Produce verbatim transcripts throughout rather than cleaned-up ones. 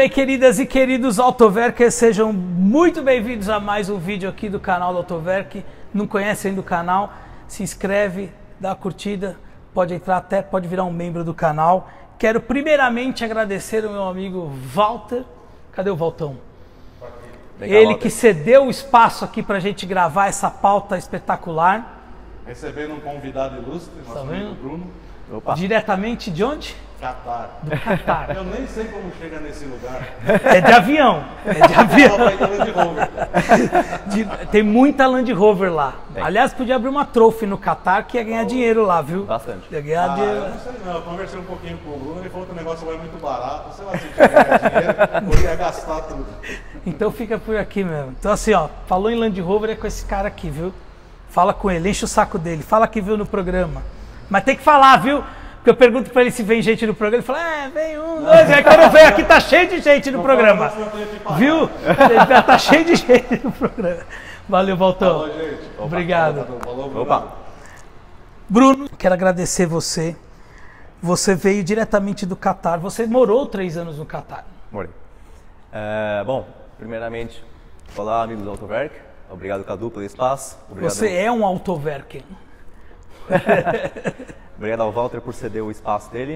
bem, queridas e queridos Autoverkers, sejam muito bem-vindos a mais um vídeo aqui do canal do Autoverk. Não conhece ainda o canal? Se inscreve, dá uma curtida, pode entrar até, pode virar um membro do canal. Quero primeiramente agradecer ao meu amigo Walter. Cadê o Valtão? Ele que cedeu o espaço aqui para a gente gravar essa pauta espetacular. Recebendo um convidado ilustre, nosso Tá amigo vendo? Bruno. Opa. Diretamente de onde? Catar. Do Catar. Eu nem sei como chega nesse lugar. É de avião. É de avião. Land Rover. De, tem muita Land Rover lá. Tem. Aliás, podia abrir uma trophy no Catar que ia ganhar dinheiro lá, viu? Bastante. Ia ganhar Ah, dinheiro. eu não sei não, eu conversei um pouquinho com o Bruno, ele falou que o negócio vai muito barato, sei lá se tinha ganhar dinheiro, ou ia gastar tudo. Então fica por aqui mesmo. Então assim, ó, falou em Land Rover é com esse cara aqui, viu? Fala com ele, enche o saco dele, fala que viu no programa. Mas tem que falar, viu? Porque eu pergunto pra ele se vem gente no programa, ele fala, é, vem um, dois, aí quando eu venho aqui tá cheio de gente no programa. Viu? Tá cheio de gente no programa. Valeu, Valtão. Falou, gente. Obrigado. Falou, falou, Bruno. Opa. Bruno, quero agradecer você. Você veio diretamente do Catar. Você morou três anos no Catar. Morei. É, bom, primeiramente, olá amigos do Autoverk. Obrigado, Cadu, pelo espaço. Obrigado, Você é um Autoverker. Obrigado ao Walter por ceder o espaço dele.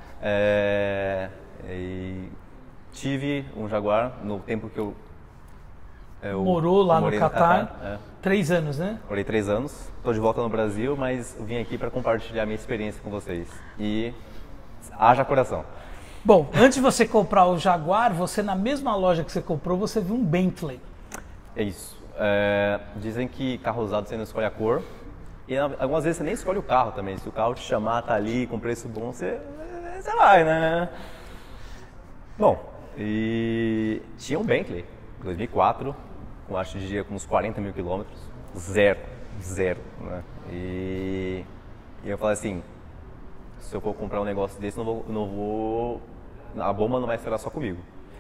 É, e tive um Jaguar no tempo que eu... eu Morou lá no morei Catar. é. Três anos, né? Morei três anos. Estou de volta no Brasil, mas vim aqui para compartilhar minha experiência com vocês. E haja coração. Bom, antes de você comprar o Jaguar, você na mesma loja que você comprou, você viu um Bentley. É isso. É, dizem que carro usado você não escolhe a cor. E algumas vezes você nem escolhe o carro também. Se o carro te chamar, tá ali com preço bom, você, você vai, né? Bom, e tinha um Bentley, dois mil e quatro, com acho de dia com uns quarenta mil quilômetros, zero, zero, né? E, e eu falei assim, se eu for comprar um negócio desse, não vou, não vou, a bomba não vai estourar só comigo.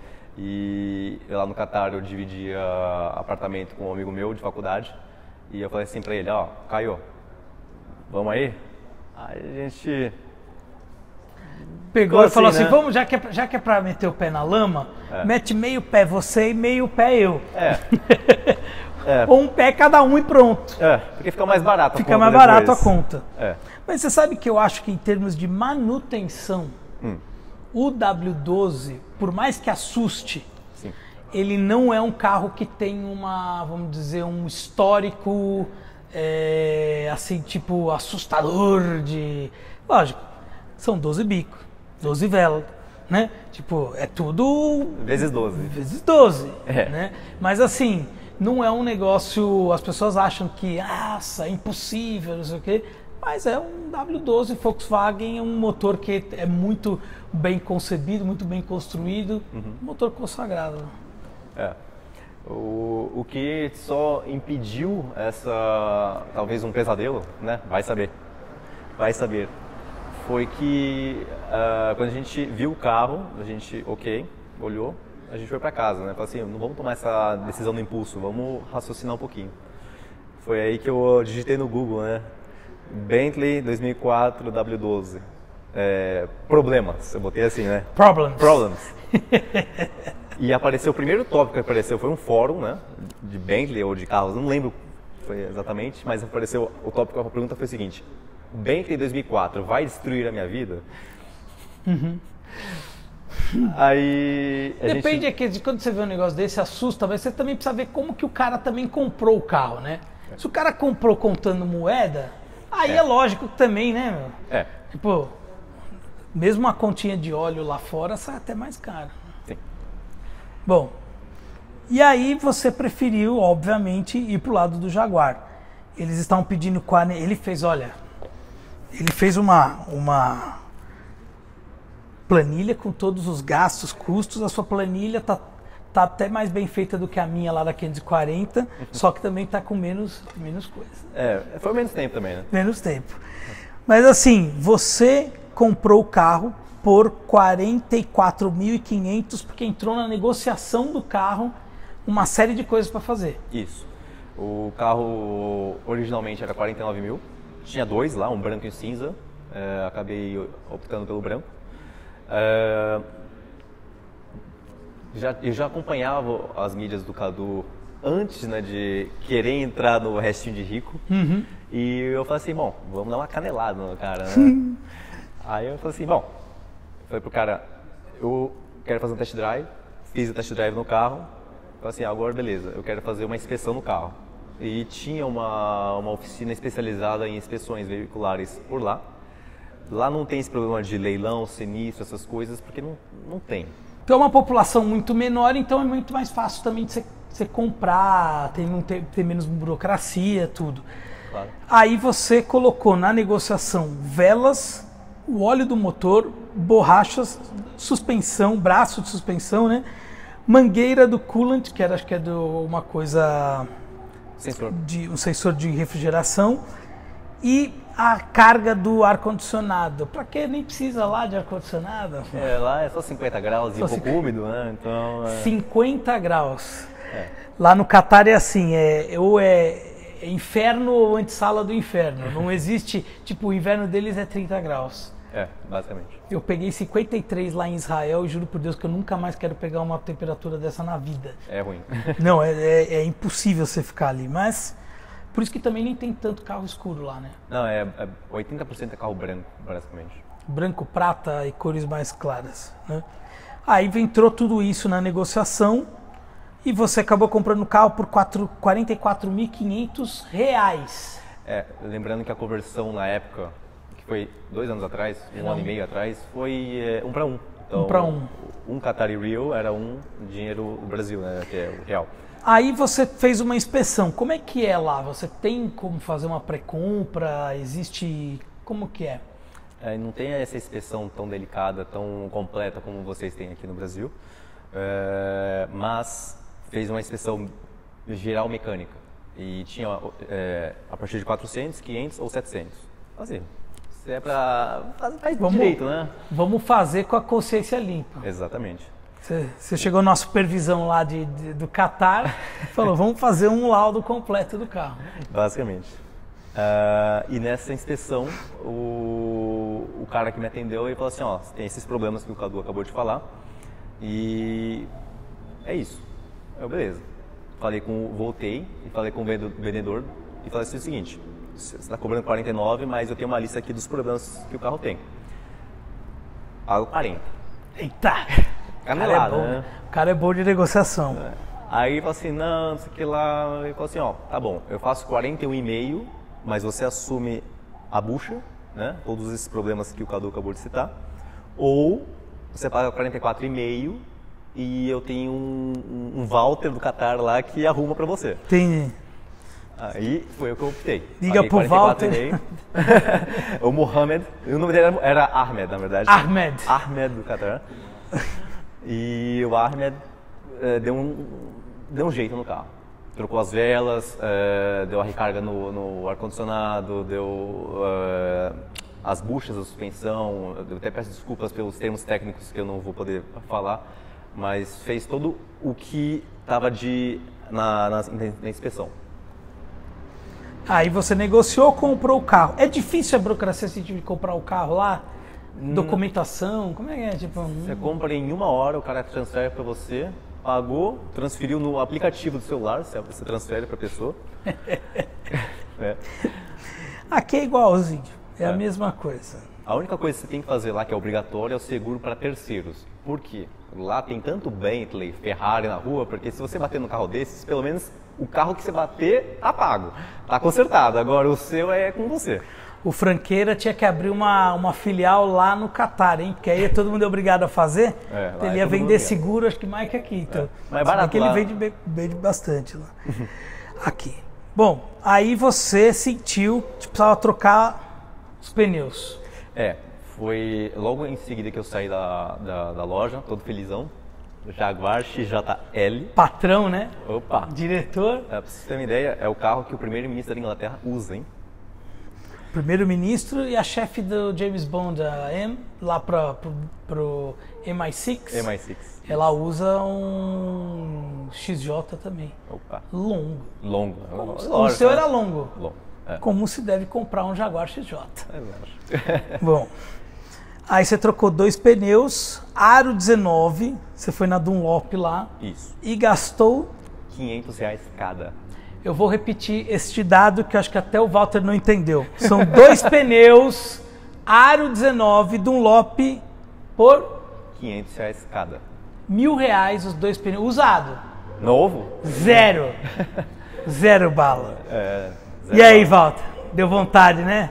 E eu, lá no Catar eu dividia apartamento com um amigo meu de faculdade, e eu falei assim pra ele, ó, Caio, vamos aí? Aí a gente... Pegou Ficou e falou assim, assim, né? vamos, já que, é, já que é pra meter o pé na lama, É. mete meio pé você e meio pé eu. É. É. Ou um pé cada um e pronto. É, porque fica mais barato a Fica conta mais barato a depois. conta. É. Mas você sabe que eu acho que em termos de manutenção, Hum. o W doze, por mais que assuste, Sim. ele não é um carro que tem uma, vamos dizer, um histórico, é, assim, tipo, assustador de... Lógico, são doze bicos, doze velas, né? Tipo, é tudo... Vezes doze. Vezes doze, É. né? Mas assim, não é um negócio... As pessoas acham que, nossa, é impossível, não sei o quê. Mas é um W doze Volkswagen, é um motor que é muito bem concebido, muito bem construído, Uhum. um motor consagrado. É. O, o que só impediu essa, talvez um pesadelo, né? Vai saber. Vai saber. Foi que uh, quando a gente viu o carro, a gente, ok, olhou, a gente foi para casa, né? Falei assim, não vamos tomar essa decisão no impulso, vamos raciocinar um pouquinho. Foi aí que eu digitei no Google, né? Bentley dois mil e quatro W doze. É, problemas, eu botei assim, né? Problems. Problems. E apareceu, o primeiro tópico que apareceu foi um fórum, né? De Bentley ou de carros, não lembro foi exatamente, mas apareceu, o tópico, a pergunta foi o seguinte: Bentley dois mil e quatro vai destruir a minha vida? Uhum. Aí a Depende gente... é que de quando você vê um negócio desse, assusta, mas você também precisa ver como que o cara também comprou o carro, né? Se o cara comprou contando moeda, aí é, É. lógico que também, né, meu? É, Tipo, mesmo uma continha de óleo lá fora sai até mais caro. sim. Bom, e aí você preferiu, obviamente, ir pro lado do Jaguar. Eles estavam pedindo quarenta... Ele fez, olha, ele fez uma, uma planilha com todos os gastos, custos. A sua planilha tá, tá até mais bem feita do que a minha lá da quinhentos e quarenta, só que também tá com menos, menos coisa. É, foi menos tempo também, né? Menos tempo. Mas assim, você comprou o carro por quarenta e quatro mil e quinhentos porque entrou na negociação do carro uma série de coisas para fazer. Isso. O carro originalmente era quarenta e nove mil, tinha dois lá, um branco e um cinza, é, acabei optando pelo branco. É, já, eu já acompanhava as mídias do Cadu antes, né, de querer entrar no Restinho de Rico. Uhum. E eu falei assim, bom, vamos dar uma canelada no cara, né? Aí eu falei assim, bom, eu falei pro cara, eu quero fazer um test drive, fiz o test drive no carro, falei assim, agora beleza, eu quero fazer uma inspeção no carro. E tinha uma, uma oficina especializada em inspeções veiculares por lá. Lá não tem esse problema de leilão, sinistro, essas coisas, porque não, não tem. Então é uma população muito menor, então é muito mais fácil também de você, você comprar, tem, não ter, ter menos burocracia, tudo. Claro. Aí você colocou na negociação velas, o óleo do motor, borrachas, suspensão, braço de suspensão, né? Mangueira do coolant, que era, acho que é do, uma coisa... Sensor. De, um sensor de refrigeração. E a carga do ar-condicionado. Pra que nem precisa lá de ar-condicionado? É, lá é só cinquenta graus e Só um pouco cinquenta. úmido, né? Então, é... cinquenta graus. É. Lá no Catar é assim, é, ou é, é inferno ou antessala do inferno. Não existe, tipo, o inverno deles é trinta graus. É, basicamente. Eu peguei cinquenta e três lá em Israel e juro por Deus que eu nunca mais quero pegar uma temperatura dessa na vida. É ruim. Não, é, é, é impossível você ficar ali, mas por isso que também nem tem tanto carro escuro lá, né? Não, é, é oitenta por cento é carro branco, basicamente. Branco, prata e cores mais claras, né? Aí entrou tudo isso na negociação e você acabou comprando o carro por quarenta e quatro mil e quinhentos reais. É, lembrando que a conversão na época, que foi dois anos atrás, um Era ano um. e meio atrás, foi é, um para um. Então, Um pra um. Um Qatari Real era um dinheiro do Brasil, né, que é o real. Aí você fez uma inspeção. Como é que é lá? Você tem como fazer uma pré-compra? Existe... Como que é? É, não tem essa inspeção tão delicada, tão completa como vocês têm aqui no Brasil, é, mas fez uma inspeção geral mecânica e tinha é, a partir de quatrocentos, quinhentos ou setecentos. Assim, se é para fazer Vamos- direito, né? Vamos fazer com a consciência limpa. Exatamente. Você, você chegou na supervisão lá de, de- do Catar e falou, vamos fazer um laudo completo do carro. Basicamente. Ah, e nessa inspeção, o, o cara que me atendeu, ele falou assim, ó, tem esses problemas que o Cadu acabou de falar e é isso. Eu, beleza. Falei com, voltei e falei com o vendo- vendedor e falei assim, o seguinte, você está cobrando quarenta e nove, mas eu tenho uma lista aqui dos problemas que o carro tem. Pago quarenta. Eita! O cara é Canelada, bom, né? o cara é bom de negociação. Aí ele falou assim, não, não sei o que lá. Ele falou assim, ó, tá bom, eu faço quarenta e um e meio, mas você assume a bucha, né? Todos esses problemas que o Cadu acabou de citar. Ou você paga quarenta e quatro e meio e eu tenho um, um, um Walter do Qatar lá que arruma pra você. Tem... Aí foi o que eu optei. Liga Paguei pro quarenta e quatro Walter. e meio. O Mohamed, o nome dele era, era Ahmed, na verdade. Ahmed. Ahmed do Qatar. E o Ahmed eh, deu, um, deu um jeito no carro. Trocou as velas, eh, deu a recarga no, no ar-condicionado, deu eh, as buchas da suspensão. Eu até peço desculpas pelos termos técnicos que eu não vou poder falar, mas fez todo o que estava de na, na, na inspeção. Aí você negociou, comprou o carro. É difícil a burocracia assim, de comprar o carro lá? Documentação, como é que é? Tipo, Você hum, compra em uma hora, o cara transfere para você, pagou, transferiu no aplicativo do celular, você transfere para a pessoa. É. aqui é igualzinho, é, É. a mesma coisa. A única coisa que você tem que fazer lá, que é obrigatório, é o seguro para terceiros. Por quê? Lá tem tanto Bentley, Ferrari na rua, porque se você bater no carro desses, pelo menos o carro que você bater tá pago, tá consertado. Agora o seu é com você. O Franqueira tinha que abrir uma, uma filial lá no Catar, hein? Porque aí todo mundo é obrigado a fazer. É, lá Então é ele ia todo mundo vender obrigado. seguro, acho que mais que aqui. Então. É. Mas é Se bem barato que ele lá. vende, bem- vende bastante lá. Aqui. Bom, aí você sentiu que precisava trocar os pneus. É, foi logo em seguida que eu saí da, da, da loja, todo felizão. Jaguar X J L. Patrão, né? Opa! Diretor, É, pra você ter uma ideia, é o carro que o primeiro-ministro da Inglaterra usa, hein? primeiro-ministro e a chefe do James Bond, a M, lá para pro, pro M I seis. M I seis. Ela usa um X J também. Opa! Longo. Longo. O seu era longo. Longo. É. Como se deve comprar um Jaguar X J. É lógico. Bom, Aí você trocou dois pneus, aro dezenove, você foi na Dunlop lá. Isso. E gastou... quinhentos reais cada. Eu vou repetir este dado que eu acho que até o Walter não entendeu. São dois pneus, aro dezenove, Dunlop, por... quinhentos reais cada. Mil reais os dois pneus, usado. Novo? Zero. Zero bala. É, zero e aí, bala. Walter? Deu vontade, né?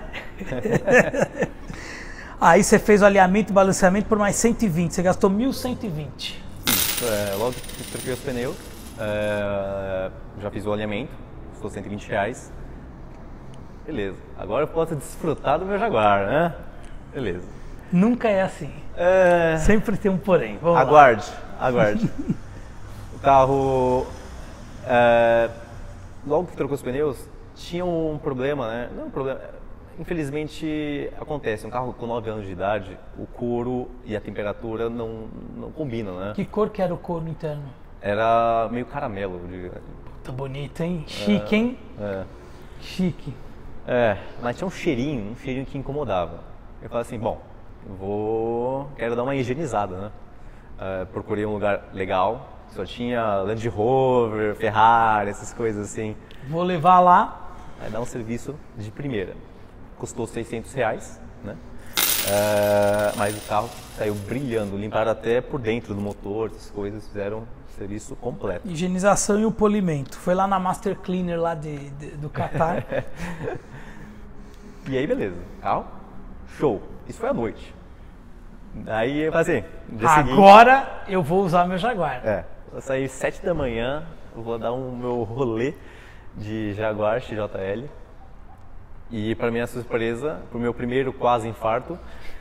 Aí você fez o alinhamento e balanceamento por mais cento e vinte. Você gastou mil cento e vinte. Isso, é, logo que troquei os pneus, é, já fiz o alinhamento, custou cento e vinte reais. Beleza. Agora eu posso desfrutar do meu Jaguar, né? Beleza. Nunca é assim. É... Sempre tem um porém. Vamos aguarde, lá. aguarde. O carro, é, logo que trocou os pneus, tinha um problema, né? Não um problema. Infelizmente acontece, um carro com nove anos de idade, o couro e a temperatura não, não combinam, né? Que cor que era o couro interno? Era meio caramelo. De... Tá bonito, hein? Chique, é, hein? É. Chique. É, mas tinha um cheirinho, um cheirinho que incomodava. Eu falei assim, bom, vou... quero dar uma higienizada, né? É, procurei um lugar legal, só tinha Land Rover, Ferrari, essas coisas assim. Vou levar lá. Aí dá um serviço de primeira. Custou seiscentos reais, né? É, mas o carro saiu brilhando, limparam até por dentro do motor, essas coisas, fizeram um serviço completo. Higienização e o polimento. Foi lá na Master Cleaner lá de, de, do Qatar. E aí, beleza. Carro, show. Isso foi à noite. Aí eu falei assim, no dia agora seguinte, eu vou usar meu Jaguar. É, eu saí sete da manhã, eu vou dar um meu rolê de Jaguar X J L. E para minha surpresa, pro meu primeiro quase infarto,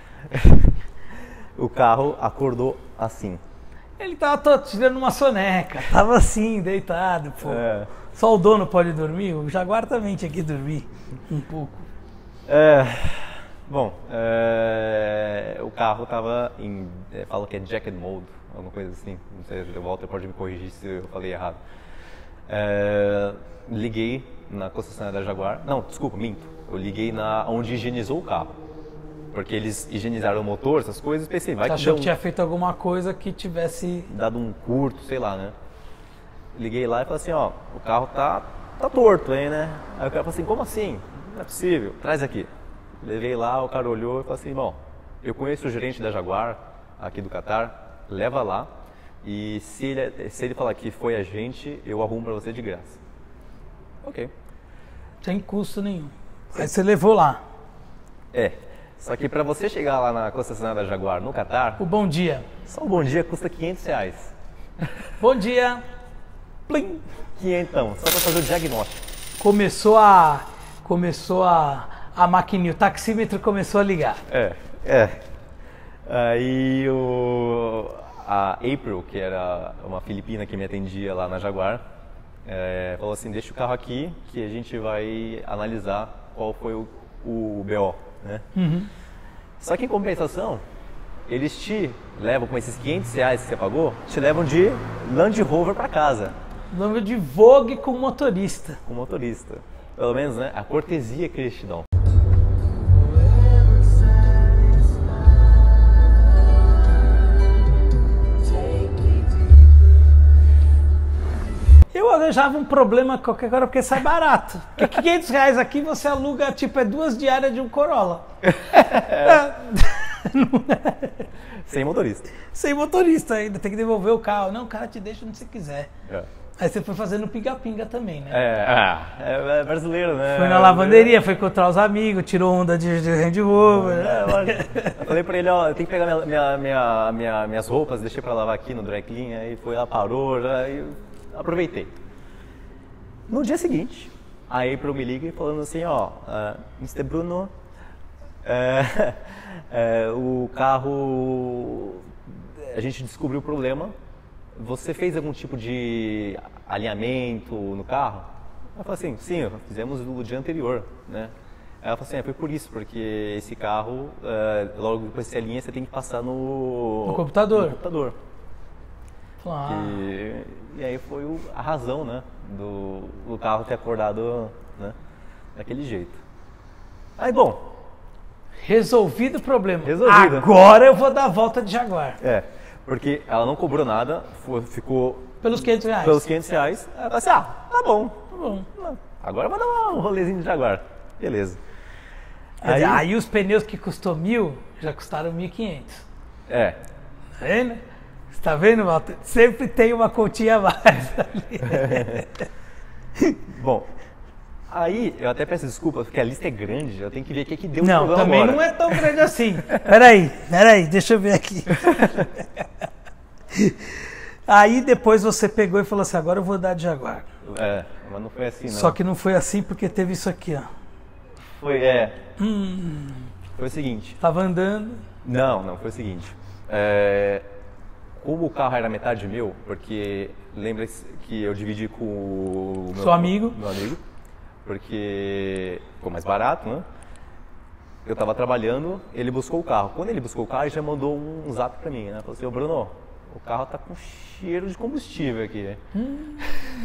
o carro acordou assim. Ele tava tirando uma soneca, tava assim, deitado, pô. É. Só o dono pode dormir, o Jaguar também tinha que dormir um pouco. É, bom, é, o carro tava em, é, falo que é jacket mode, alguma coisa assim, não sei, o Walter pode me corrigir se eu falei errado. É, liguei na concessionária da Jaguar, não, desculpa, minto. Eu liguei na onde higienizou o carro, porque eles higienizaram o motor, essas coisas, pensei, vai Você que achou deu que um, tinha feito alguma coisa que tivesse... dado um curto, sei lá, né? Liguei lá e falei assim, ó, o carro tá, tá torto aí, né? Aí o cara falou assim, como assim? Não é possível, traz aqui. Levei lá, o cara olhou e falou assim, bom, eu conheço o gerente da Jaguar, aqui do Qatar, leva lá, e se ele, se ele falar que foi a gente, eu arrumo pra você de graça. Ok. Sem custo nenhum. Aí você levou lá. É, só que pra você chegar lá na concessionária da Jaguar no Qatar, O bom dia. só o bom dia custa quinhentos reais. Bom dia. Plim! quinhentão, só pra fazer o diagnóstico. Começou a... Começou a... A maquininha, o taxímetro começou a ligar. É, é. Aí o... a April, que era uma filipina que me atendia lá na Jaguar, é, falou assim, deixa o carro aqui que a gente vai analisar qual foi o, o B O, né? Uhum. Só que em compensação, eles te levam com esses quinhentos reais que você pagou, te levam de Land Rover para casa. Nome de Vogue com motorista. Com motorista. Pelo menos, né? A cortesia que eles te dão. Eu arranjava um problema qualquer hora porque sai barato. Porque quinhentos reais aqui você aluga, tipo, é duas diárias de um Corolla. É. Sem motorista. Sem motorista ainda, tem que devolver o carro. Não, o cara te deixa onde você quiser. É. Aí você foi fazendo pinga-pinga também, né? É, ah, é, é brasileiro, né? Foi na lavanderia, foi encontrar os amigos, tirou onda de, de Range Rover. É, lógico. Eu falei pra ele, ó, eu tenho que pegar minha, minha, minha, minha, minhas roupas, deixei pra lavar aqui no dry clean, aí foi lá, parou, já, e aproveitei. No dia seguinte, a April me liga e falando assim, ó, uh, mister Bruno, é, é, o carro, a gente descobriu o problema, você fez algum tipo de alinhamento no carro? Ela falou assim, sim, fizemos no dia anterior, né? Ela falou assim, é, foi por isso, porque esse carro, é, logo depois que você alinha, você tem que passar no, No computador. No computador. Ah. E, e aí foi o, a razão, né, do, do carro ter acordado, né, daquele jeito. Aí, bom, Resolvido o problema. Resolvido. Agora eu vou dar a volta de Jaguar. É, porque ela não cobrou nada, foi- ficou Pelos quinhentos reais. pelos quinhentos reais. Ela falou assim, ah, tá bom, Tá bom. agora eu vou dar um rolezinho de Jaguar. Beleza. Quer dizer, Aí- aí os pneus que custou mil, já custaram mil e quinhentos. É, Tá vendo? Você tá vendo, Walter? Sempre tem uma continha a mais ali. bom, aí eu até peço desculpa, porque a lista é grande, eu tenho que ver o que que deu Não, problema também agora. não é tão grande assim. Peraí, peraí, deixa eu ver aqui. Aí depois você pegou e falou assim, agora eu vou dar de Jaguar. É, mas não foi assim não. Só que não foi assim porque teve isso aqui, ó. Foi, é, Hum, foi o seguinte. tava andando. Não, não, foi o seguinte. É, como o carro era metade meu, porque lembra que eu dividi com o meu, Seu amigo. meu amigo, porque ficou mais barato, né? Eu tava trabalhando, ele buscou o carro. Quando ele buscou o carro, ele já mandou um zap pra mim, né? Falou assim, ô Bruno, o carro tá com cheiro de combustível aqui. Hum.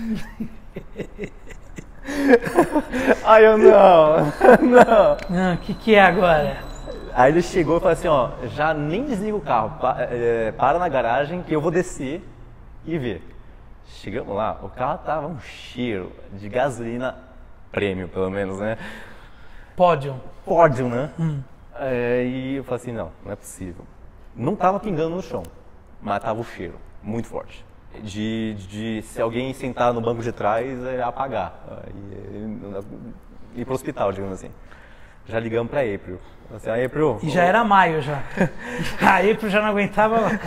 Aí eu, não, não. Ah, o que que é agora? Aí ele chegou e falou assim, ó, já nem desliga o carro, pa- é, para na garagem que eu vou descer e ver. Chegamos lá, o carro tava um cheiro de gasolina prêmio, pelo menos, né? Pódio. Pódio, né? É, e eu falei assim, não, não é possível. Não tava pingando no chão, mas tava o cheiro, muito forte. De, de se alguém sentar no banco de trás, é apagar. E ir pro hospital, digamos assim. Já ligamos pra April. Assim, a April, E já era maio já. Aí eu já não aguentava mais.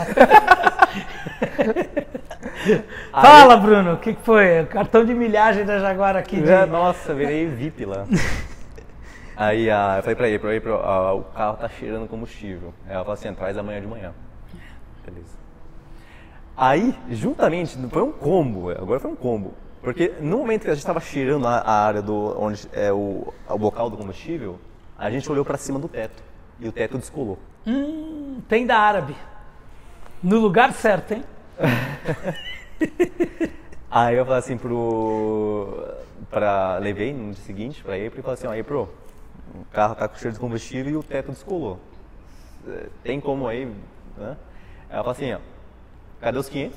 Fala, Bruno, o que que foi? O cartão de milhagem da Jaguar aqui. De... É, nossa, virei V I P lá. Aí a, eu falei pra April, April, ah, o carro tá cheirando combustível. Aí ela falou assim, traz amanhã de manhã. Beleza. Aí, juntamente, foi um combo, agora foi um combo. Porque no momento que a gente estava cheirando a, a área do, onde é o, o bocal do combustível, a gente olhou para cima do teto e o teto descolou. Hum, tem da árabe. No lugar certo, hein? Aí eu falei assim pro... Pra, levei no dia seguinte pra April e falei assim, ó, April, o carro tá com cheiro de combustível e o teto descolou. Eh, Tem como aí, né? Ela falou assim, ó, cadê os quinhentos?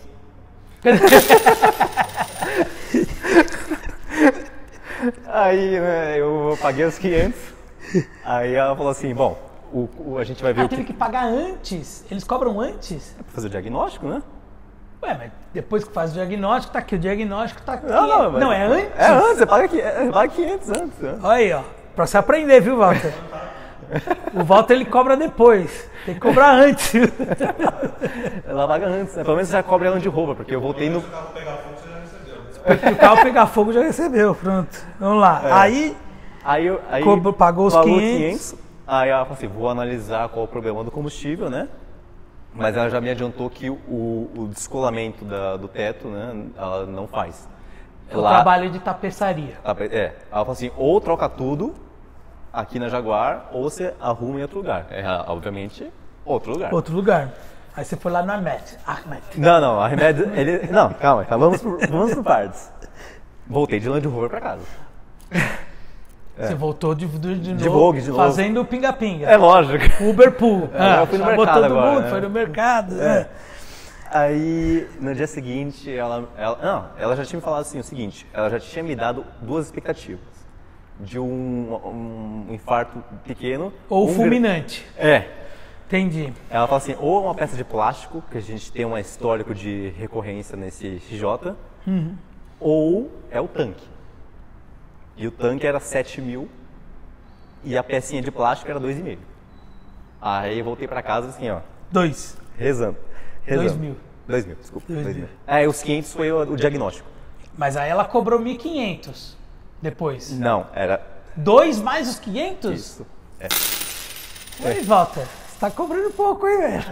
Aí, né, eu paguei os quinhentos. Aí ela falou assim, bom, o, o- a gente vai ver Ah, o que... teve que pagar antes? Eles cobram antes? É pra fazer o diagnóstico, né? Ué, mas depois que faz o diagnóstico, tá aqui, o diagnóstico tá aqui. Não, não, mas- Não, é antes? É antes, você paga, qui- é, paga quinhentos antes. Né? Olha aí, ó. Pra você aprender, viu, Walter? O Walter, ele cobra depois. Tem que cobrar antes. Ela paga antes, né? Pelo menos você já cobre ela de roupa, porque eu voltei no... Se o carro pegar fogo, você já recebeu. Porque o carro pegar fogo já recebeu, pronto. Vamos lá. É. Aí, Aí, eu- aí Cobrou- pagou os quinhentos. Aí ela falou assim, vou analisar qual é o problema do combustível, né? Mas ela já me adiantou que o, o descolamento da- do teto, né, ela não faz. o trabalho de tapeçaria. Tá, é, ela falou assim, ou troca tudo aqui na Jaguar, ou você arruma em outro lugar. É, obviamente, outro lugar. Outro lugar. Aí você foi lá no Ahmed. Ahmed. Não, não, a remédio, ele... Não, calma, calma, vamos por, vamos por partes. Voltei de Land Rover pra casa. Você voltou de, de, de, De novo, Vogue, de novo. fazendo o pinga-pinga. É lógico. Uber Pool. É, eu fui no chamou mercado todo agora, mundo, né? foi no mercado. É. É. Aí, no dia seguinte, ela, ela... Não, ela já tinha me falado assim, o seguinte, ela já tinha me dado duas expectativas. De um, um infarto pequeno... Ou um gra- fulminante. É. Entendi. Ela fala assim, ou uma peça de plástico, que a gente tem um histórico de recorrência nesse X J, Uhum. ou é o tanque. E o tanque era sete mil e a pecinha de plástico era dois e meio. Aí eu voltei pra casa assim, ó, Dois. rezando. rezando. Dois mil. Dois mil, desculpa. Dois dois mil. mil. É, os quinhentos foi o, o diagnóstico. Mas aí ela cobrou mil e quinhentos depois. Não, era Dois mais os quinhentos? isso. É. Oi, Walter. Você tá cobrando pouco, hein, velho?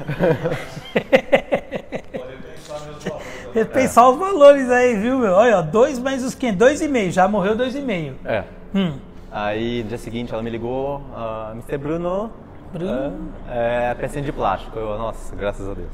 Pode pensar mesmo valor. Repensar os valores aí, viu, meu? Olha, ó, dois mais os quinhentos. Dois e meio. Já morreu dois e meio. É. Hum. Aí no dia seguinte ela me ligou, ah, mister Bruno, Bruno. é, é pecinha de plástico. Eu, nossa, graças a Deus.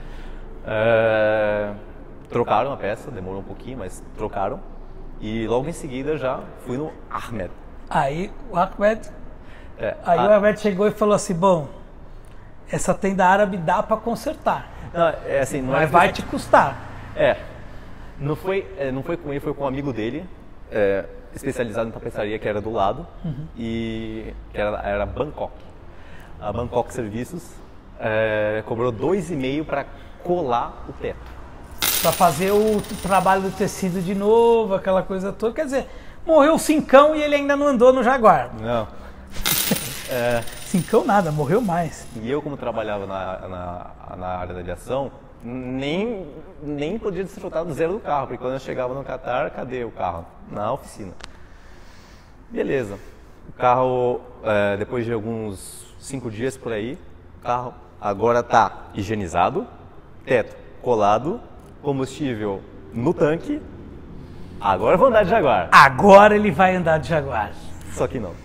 É, trocaram a peça, demorou um pouquinho, mas trocaram. E logo em seguida já fui no Ahmed. Aí o Ahmed É, Aí a- o Alberto chegou e falou assim, bom, essa tenda árabe dá para consertar, Não, é assim, não é mas vai te custar. É, não foi, é, não foi com ele, foi com um amigo dele, é, especializado em tapeçaria, que era do lado, e que era, era Bangkok. A Bangkok Serviços é, cobrou dois e meio para colar o teto. Para fazer o trabalho do tecido de novo, aquela coisa toda. Quer dizer, morreu o Cincão e ele ainda não andou no Jaguar. Não. É, Cincão nada, morreu mais. e eu, como trabalhava na, na, na área da aviação, nem, nem podia desfrutar do zero do carro, porque quando eu chegava no Qatar, cadê o carro? Na oficina. Beleza. O carro, é, depois de alguns cinco dias por aí, o carro agora está higienizado, teto colado, combustível no tanque. Agora eu vou andar de Jaguar. Agora ele vai andar de Jaguar. Só que não.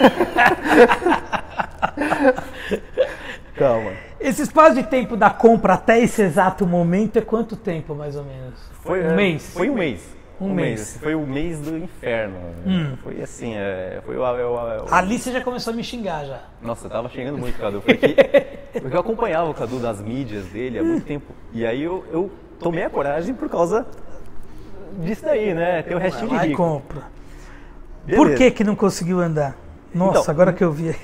Calma. Esse espaço de tempo da compra até esse exato momento é quanto tempo, mais ou menos? Foi, um é, mês? Foi um mês. Um mês. Foi o mês do inferno. Foi assim, é, foi o, é o- é o- Ali você já começou a me xingar já. Nossa, eu tava xingando muito o Cadu, porque, porque eu acompanhava o Cadu nas mídias dele há muito tempo. E aí eu, eu tomei a coragem por causa disso daí, né? Tem o restinho de Vai e rico. compra. Beleza. Por que que não conseguiu andar? Nossa, Então, agora que eu vi.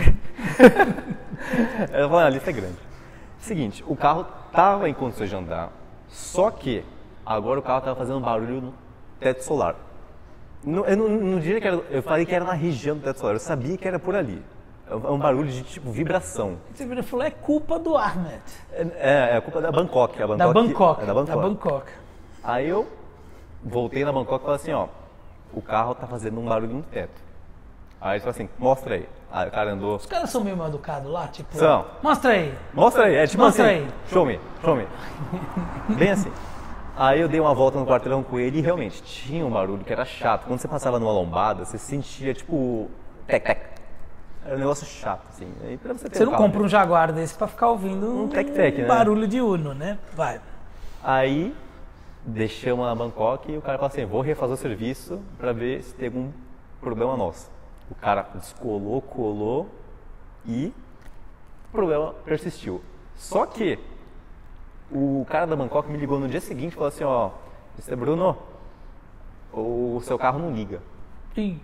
Eu falei, a lista é grande. Seguinte, o carro tava em condições de andar, só que agora o carro tava fazendo barulho no teto solar. Não, eu não, não diria que era, eu falei que era na região do teto solar, eu sabia que era por ali. É um barulho de tipo vibração. Você virou e falou, é culpa do Ahmed. É, é a culpa da Bangkok. A Bangkok Da Bangkok. É da Bangkok. Da Bangkok. Aí eu voltei na Bangkok e falei assim, ó, o carro tá fazendo um barulho no teto. Aí ele falou assim, mostra aí. Aí o cara andou, Os caras são meio mal educados lá, tipo... São. Mostra aí. mostra aí, é tipo Mostra assim, aí. show me, show me. Bem assim. Aí eu dei uma volta no quarteirão com ele e realmente tinha um barulho que era chato. Quando você passava numa lombada, você sentia tipo, tec, tec. Era um negócio chato, assim. Aí, pra você ter Você um não carro compra um Jaguar desse pra ficar ouvindo Um um, tec-tec, né? barulho de Uno, né? Vai. Aí deixamos na Bangkok e o cara falou assim, vou refazer o serviço para ver se tem algum problema nosso. O cara descolou, colou e o problema persistiu. Só que o cara da Bangkok me ligou no dia seguinte e falou assim, ó, mister Bruno, o seu carro não liga. Ih,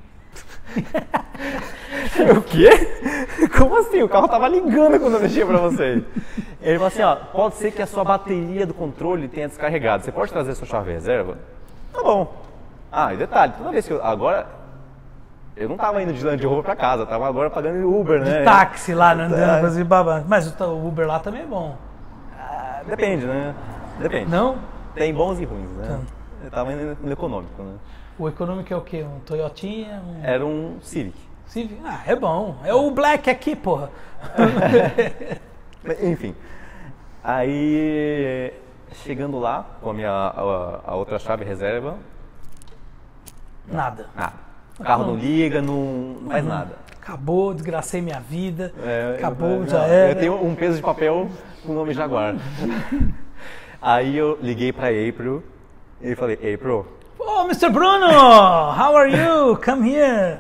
O quê? Como assim? O carro tava ligando quando eu mexia pra você. Ele falou assim, ó, pode ser que a sua bateria do controle tenha descarregado. Você pode trazer a sua chave reserva? Tá bom. Ah, e detalhe, toda vez que eu... Agora, eu não tava indo de Land Rover pra casa, eu tava agora pagando Uber, né? táxi lá, né, andando, É. fazendo babando. Mas o o Uber lá também é bom. Ah, depende, né? Depende. Não? Tem bons e ruins, né? Tá. Eu tava indo no econômico, né? O econômico é o quê? Um Toyotinha? Um... Era um Civic. Civic? Ah, é bom. É o Black aqui, porra. Enfim. Aí, chegando lá, com a minha a, a outra chave reserva, Nada. nada. O carro não liga, não, não faz nada. Acabou, desgracei minha vida. É, Acabou, eu, já não, era. Eu tenho um peso de papel com o nome Jaguar. Aí eu liguei pra April e falei, April, Oh, mister Bruno! How are you? Come here.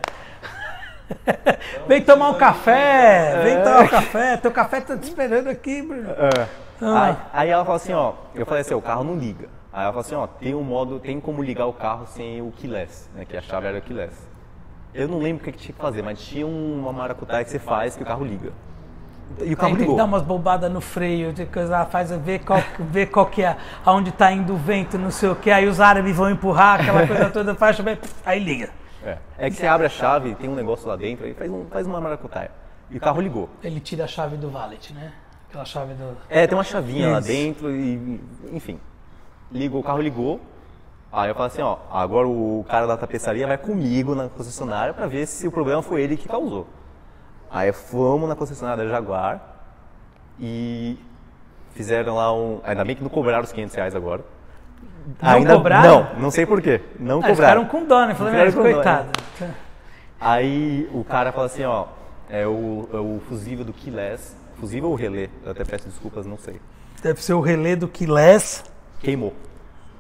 Vem tomar um café. Vem tomar um café. Teu café tá te esperando aqui, Bruno. É. Ah. Aí, aí ela falou assim, ó, eu falei assim, o carro não liga. Aí ela falou assim, ó, tem um modo, tem como ligar o carro sem o keyless, né, que a chave era o keyless. Eu não lembro o que, que tinha que fazer, mas tinha uma maracutaia que você faz que o carro liga. E o carro Aí tem que ligou. dar umas bobadas no freio, de coisa lá, faz ver qual, ver qual que é, aonde tá indo o vento, não sei o que, aí os árabes vão empurrar, aquela coisa toda, faz, aí liga. É. É que você abre a chave, tem um negócio lá dentro, aí faz, um, faz uma maracutaia. E o carro ligou. Ele tira a chave do valet, né? Aquela chave do... É, tem uma chavinha lá Isso. dentro e, enfim. Ligou, o carro ligou. Aí eu falei assim, ó, agora o cara da tapeçaria vai comigo na concessionária pra ver se o problema foi ele que causou. Aí fomos na concessionária da Jaguar e fizeram lá um... Ainda bem que não cobraram os quinhentos reais agora. Não Ainda, cobraram? Não, não sei por quê. Não Ah, eles cobraram. ficaram com dó, né? Falei, Ficaram mas com dó, coitado. Aí o cara fala assim, ó, é o, é o fusível do keyless, fusível ou relé, eu até peço desculpas, não sei. Deve ser o relé do keyless. Queimou.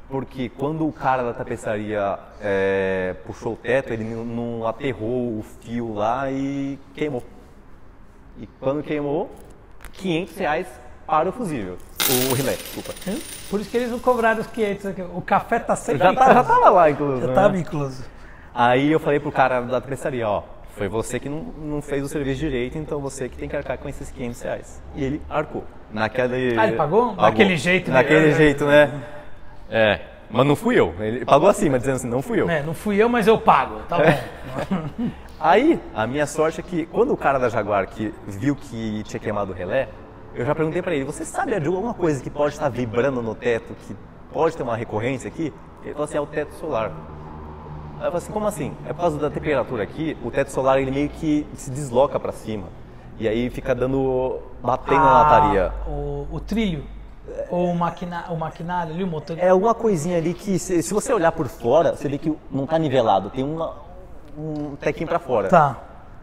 porque quando o cara da tapeçaria é, puxou o teto, ele não, não aterrou o fio lá e queimou. E quando queimou, quinhentos reais para o fusível. O relé, desculpa. Por isso que eles não cobraram os quinhentos aqui. O café tá sempre Já, tá, já tava lá, inclusive. Já né? tava incluso. Aí eu falei pro cara da tapeçaria, ó, foi você que não, não fez o serviço direito, então você que tem que arcar com esses quinhentos reais. E ele arcou. Naquele... Ah, ele pagou? pagou. Daquele jeito, né? Daquele jeito, né? É, mas não fui eu. Ele pagou acima, dizendo assim, não fui eu. É, não fui eu, mas eu pago, tá bom. Aí, a minha sorte é que quando o cara da Jaguar que viu que tinha queimado o relé, eu já perguntei pra ele, você sabe de alguma coisa que pode estar vibrando no teto, que pode ter uma recorrência aqui? Ele falou assim, é o teto solar. Aí eu falei assim, como assim? É por causa da temperatura aqui, o teto solar ele meio que se desloca pra cima. E aí fica dando, batendo na lataria. O, o trilho, ou o, maquina, o maquinário ali, o motor. É alguma coisinha ali que, se, se você olhar por fora, você vê que não tá nivelado, tem uma, um tequinho pra fora. Tá.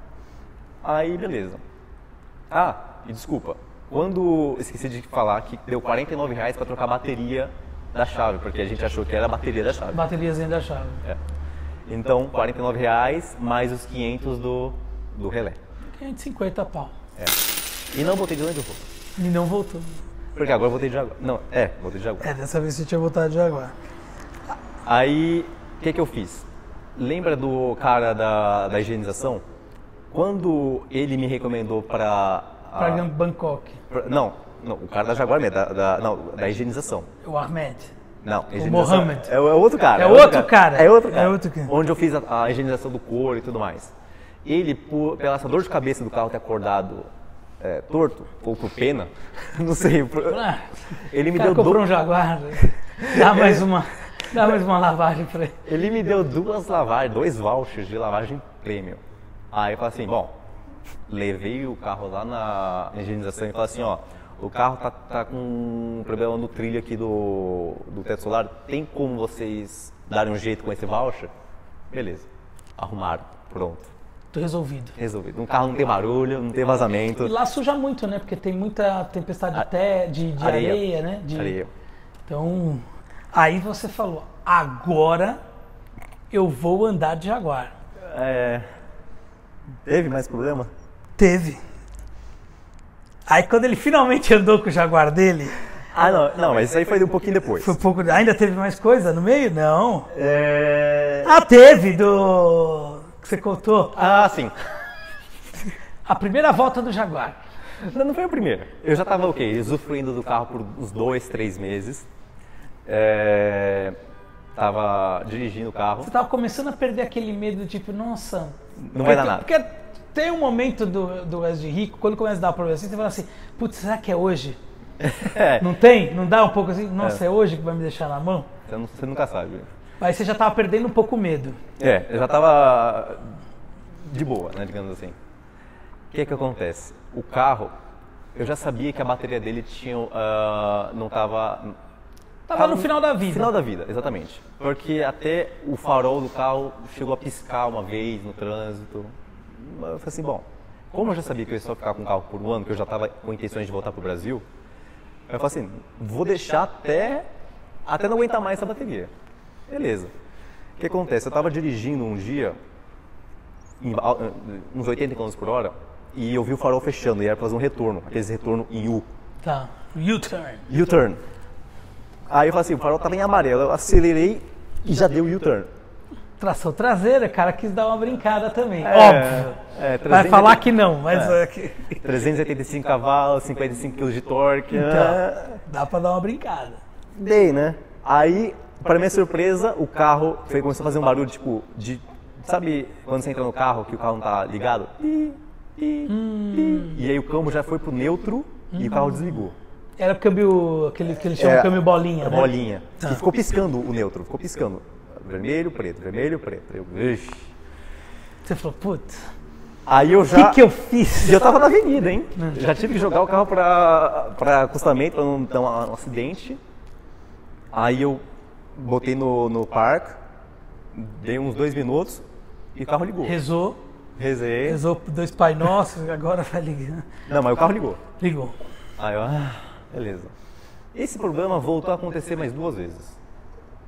Aí, beleza. Ah, e desculpa, quando, esqueci de falar que deu quarenta e nove reais pra trocar a bateria da chave, porque a gente achou que era a bateria da chave. Bateriazinha da chave. É. Então, quarenta e nove reais mais os quinhentos do, do relé. quinhentos e cinquenta pau. É. E não voltei de onde eu vou. E não voltou. Porque agora eu voltei de Jaguar. Não, é, voltei de Jaguar. É, dessa vez você tinha voltado de Jaguar. Aí, o que que eu fiz? Lembra do cara da, da higienização? Quando ele me recomendou para... Pra Bangkok. Pra, não, não, o cara da Jaguar mesmo, da, da, não, da higienização. O Ahmed. Não, O Mohamed. É, é outro cara. É outro cara. É outro cara. É outro cara. Onde eu fiz a, a higienização do couro e tudo mais. Ele, por, pela essa dor de cabeça do carro ter acordado é, torto, ou por pena, não sei. Por, Ah, ele me o cara deu comprou do, um Jaguar. Dá mais uma, dá mais uma lavagem pra ele. Ele me deu duas lavagens, dois vouchers de lavagem premium. Aí eu falei assim, bom, levei o carro lá na higienização e falei assim, ó, o carro tá, tá com um problema no trilho aqui do, do teto solar, tem como vocês darem um jeito com esse voucher? Beleza, arrumaram, pronto. Tô resolvido. Resolvido. No carro não tem barulho, não tem vazamento. E lá suja muito, né? Porque tem muita tempestade A- até de, de areia. areia. né? De... Areia. Então, aí você falou, agora eu vou andar de Jaguar. É... Teve mais problema? Teve. Aí quando ele finalmente andou com o Jaguar dele, Ah, não, não, mas isso aí foi um pouquinho depois. foi pouco. Ainda teve mais coisa no meio? Não. É... Ah, teve do. Que você contou? Ah, sim. A primeira volta do Jaguar. Não, não foi a primeira. Eu já estava, ok, usufruindo do carro por uns dois, três meses. É... Tava dirigindo o carro. Você tava começando a perder aquele medo, tipo, nossa. Não vai dar porque, nada. Porque tem um momento do, do Wes de Rico, quando começa a dar problema assim, você fala assim, putz, será que é hoje? É, Não tem? Não dá um pouco assim? Nossa, é, hoje que vai me deixar na mão? você, não- você nunca sabe. Aí você já tava perdendo um pouco o medo. É, eu já tava de boa, né, digamos assim. O que que acontece? O carro, eu já sabia que a bateria dele tinha, ah, não tava... Tava no final da vida. Final da vida, exatamente. Porque até o farol do carro chegou a piscar uma vez no trânsito. Eu falei assim, bom, como eu já sabia que eu ia só ficar com o carro por um ano, que eu já estava com intenções de voltar pro Brasil, eu falei assim, vou deixar até, até não aguentar mais essa bateria. Beleza. O que acontece? Eu estava dirigindo um dia, em, a- uns oitenta quilômetros por hora, e eu vi o farol fechando, e era para fazer um retorno, aqueles retorno em U. Tá. U-turn. U-turn. Aí eu falei assim, o farol estava em amarelo, eu acelerei e já deu U-turn. Tração traseira, cara, quis dar uma brincada também. É, Óbvio. é, Vai trezentos falar que não, mas É. é que- trezentos e oitenta e cinco cavalos, cinquenta e cinco quilos de torque. Então, ah, dá pra dar uma brincada. Dei, né? Aí, para minha surpresa, o carro foi, começou a fazer um barulho tipo de. Sabe quando você entra no carro que o carro não tá ligado? Pi, pi, pi. E aí o câmbio já foi pro neutro e o carro desligou. Era o câmbio, aquele que eles chamam É, câmbio bolinha, a né? bolinha. E ficou piscando o neutro, ficou piscando. Vermelho, preto, vermelho, preto. Eu, ixi. Você falou, putz, Aí eu o já. que que eu fiz? E eu tava na avenida, hein? Já tive que jogar o carro pra, pra acostamento, pra não ter um, um acidente. Aí eu botei no, no parque, dei uns dois minutos e o carro ligou. Rezou, Rezei. rezou dois Pai Nossos, agora vai ligar. Não, mas o carro ligou. Ligou. Aí eu, ah, beleza. Esse problema voltou a acontecer mais duas vezes.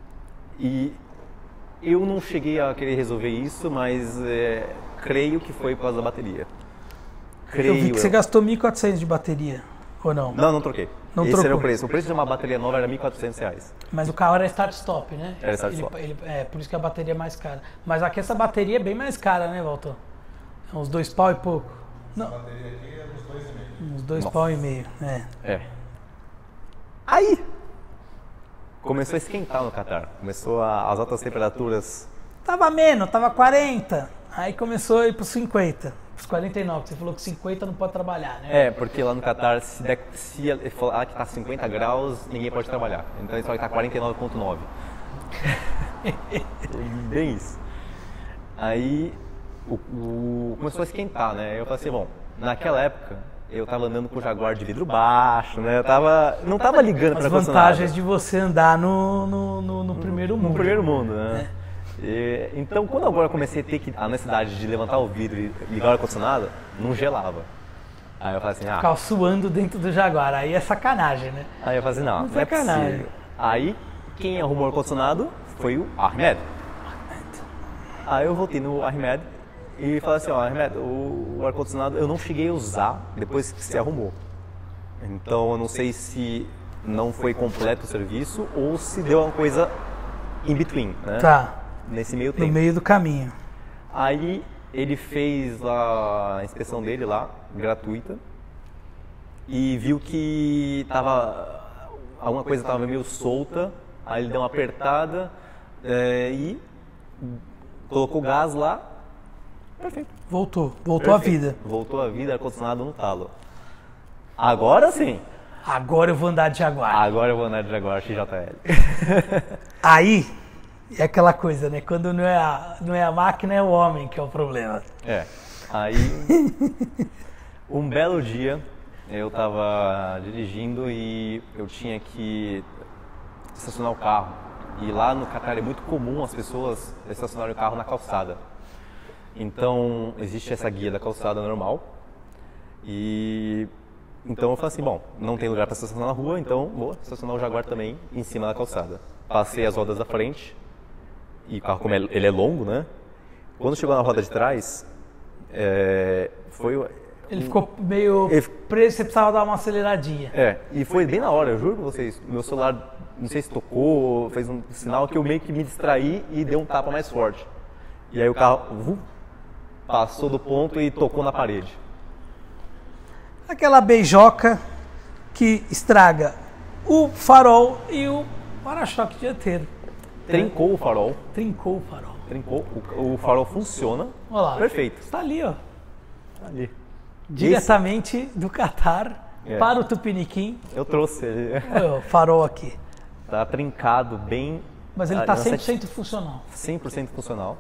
E eu não cheguei a querer resolver isso, mas é, creio que foi por causa da bateria. Creio Eu vi que eu. você gastou mil e quatrocentos de bateria, ou não? Não, não troquei. Não Esse trocou. era o preço. O preço de uma bateria nova era mil e quatrocentos reais. Mas o carro era start-stop, né? Era start-stop. Ele- ele- É, por isso que a bateria é mais cara. Mas aqui essa bateria é bem mais cara, né, Walter? É uns dois pau e pouco. A Não, bateria aqui é uns dois e meio. uns dois Nossa. pau e meio, é. É. Aí começou a esquentar no Catar. Começou a, as altas temperaturas. Tava menos, tava quarenta. Aí começou a ir pros cinquenta. Pros quarenta e nove. Você falou que cinquenta não pode trabalhar, né? É, porque lá no Catar, se, der, se ele falar que tá cinquenta graus, ninguém pode trabalhar. Então ele só tá quarenta e nove vírgula nove. Bem isso. Aí o, o- começou a esquentar, né? Eu falei assim, bom, naquela época eu tava andando com o Jaguar de vidro baixo, né? Eu tava, não tava ligando As pra vantagens de você andar no, no, no, no primeiro mundo. no primeiro mundo, né? E, então, quando agora eu comecei a ter que, a necessidade de levantar o vidro e ligar o ar-condicionado, não gelava. Aí eu falei assim, ah, Ficar suando dentro do Jaguar. Aí é sacanagem, né? aí eu falei assim, não, não é Sacanagem. possível. Aí, quem arrumou o ar-condicionado foi o Ahmed. Aí eu voltei no Ahmed e falei assim, ó, Ahmed, o ar-condicionado eu não cheguei a usar depois que você arrumou. Então eu não sei se não foi completo o serviço ou se deu uma coisa in between, né? Tá, Nesse meio no tempo. meio do caminho. Aí ele fez a inspeção dele lá, gratuita, e viu que tava, alguma coisa estava meio solta, aí ele deu uma apertada é, e colocou gás lá. Perfeito. Voltou, voltou à Perfeito. vida. Voltou a vida, ar-condicionado no talo. Agora sim, Agora eu vou andar de Jaguar. agora eu vou andar de Jaguar X J L. Aí é aquela coisa, né? Quando não é, a, não é a máquina, é o homem que é o problema. É, aí um belo dia eu tava dirigindo e eu tinha que estacionar o carro. E lá no Catar é muito comum as pessoas estacionarem o carro na calçada. Então existe essa guia da calçada normal. E então eu falei assim, bom, não tem lugar para estacionar na rua, então vou estacionar o Jaguar também em cima da calçada. Passei as rodas da frente. E o carro, como é- ele é longo, né? Quando chegou na roda de trás, é, foi... Ele ficou meio Ele- preso, você precisava dar uma aceleradinha. É, e foi bem na hora, eu juro pra vocês. Meu celular, não sei se tocou, fez um sinal que eu meio que me distraí e deu um tapa mais forte. E aí o carro vu, passou do ponto e tocou na parede. Aquela beijoca que estraga o farol e o para-choque dianteiro. Trincou o farol, Trincou o farol. trincou, o, o farol funciona, Olha lá. perfeito. Está ali, ó. Ali. Diretamente do Catar É. para o Tupiniquim. Eu trouxe ele. Olha o farol aqui. Tá trincado bem... Mas ele ah, está na cem por sete- cento funcional. cem por cento funcional,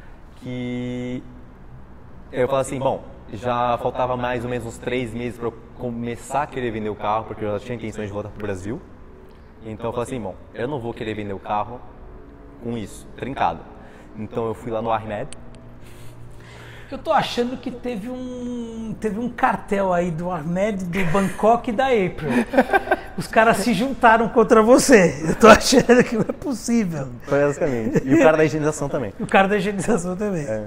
que eu falei assim, bom, já faltava mais ou menos uns três meses para eu começar a querer vender o carro, porque eu já tinha intenções de voltar para o Brasil. Então eu falei assim, bom, eu não vou querer vender o carro com isso, trincado. Então eu fui lá no Ahmed. Eu tô achando que teve um teve um cartel aí do Ahmed, do Bangkok e da April. Os caras se juntaram contra você. Eu tô achando que não é possível. Basicamente. E o cara da higienização também. O cara da higienização também. É.